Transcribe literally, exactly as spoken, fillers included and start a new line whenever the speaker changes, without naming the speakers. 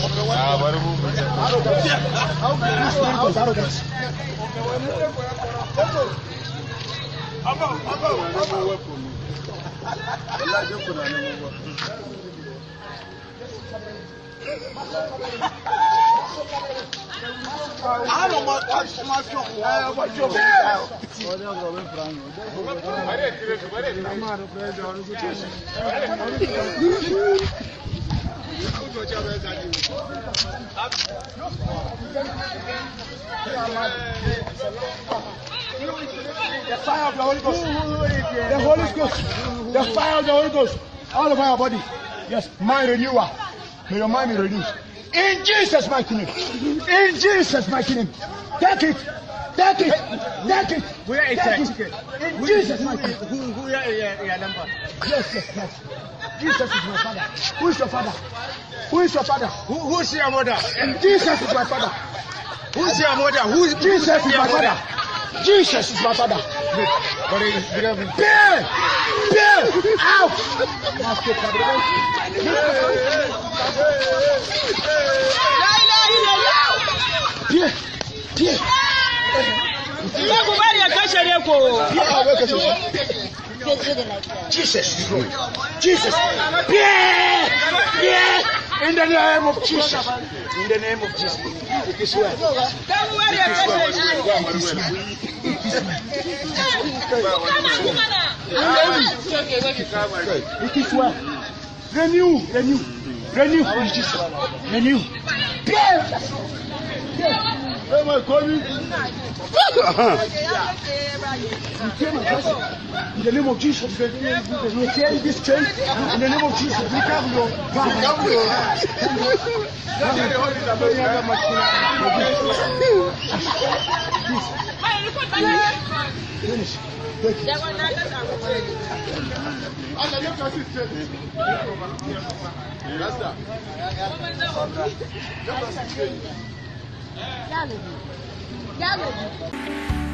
I don't want to watch my show. I watch your the fire of the Holy Ghost. The Holy Ghost. The fire of the Holy Ghost. All over your body. Yes, mind renewal. May your mind be renewed. In Jesus' mighty name. In Jesus' mighty name. Take it. Take it. Take it.
Where is that ticket?
In Jesus' mighty name.
Who, who, yeah, yeah, number?
Yes, yes, yes. Jesus is my father. Who is your father? Who is your father?
Who, who's your mother?
Jesus is my father.
Who's your mother? Who's
Jesus is my father. Jesus is my father. Bear! Bear! Out! Bear! Bear! Jesus is Lord. Jesus. Bear! Bear! In the name of Jesus. In the name of Jesus. It is well. It is well. Renew, renew, renew for Jesus. Renew. Bear! Where am I coming? In the name of Jesus, we take this chain. In the name of Jesus, we have your finish.
Yeah,